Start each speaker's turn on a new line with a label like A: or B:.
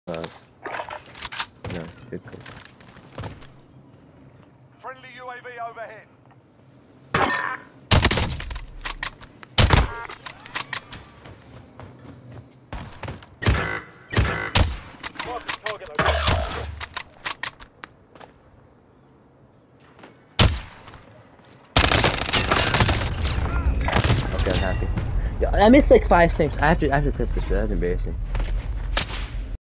A: Uh, no, good.
B: Friendly UAV overhead. Marking target location.
A: Okay, I'm happy. Yeah, I missed like 5 snipes. I have to clip this, but that was embarrassing.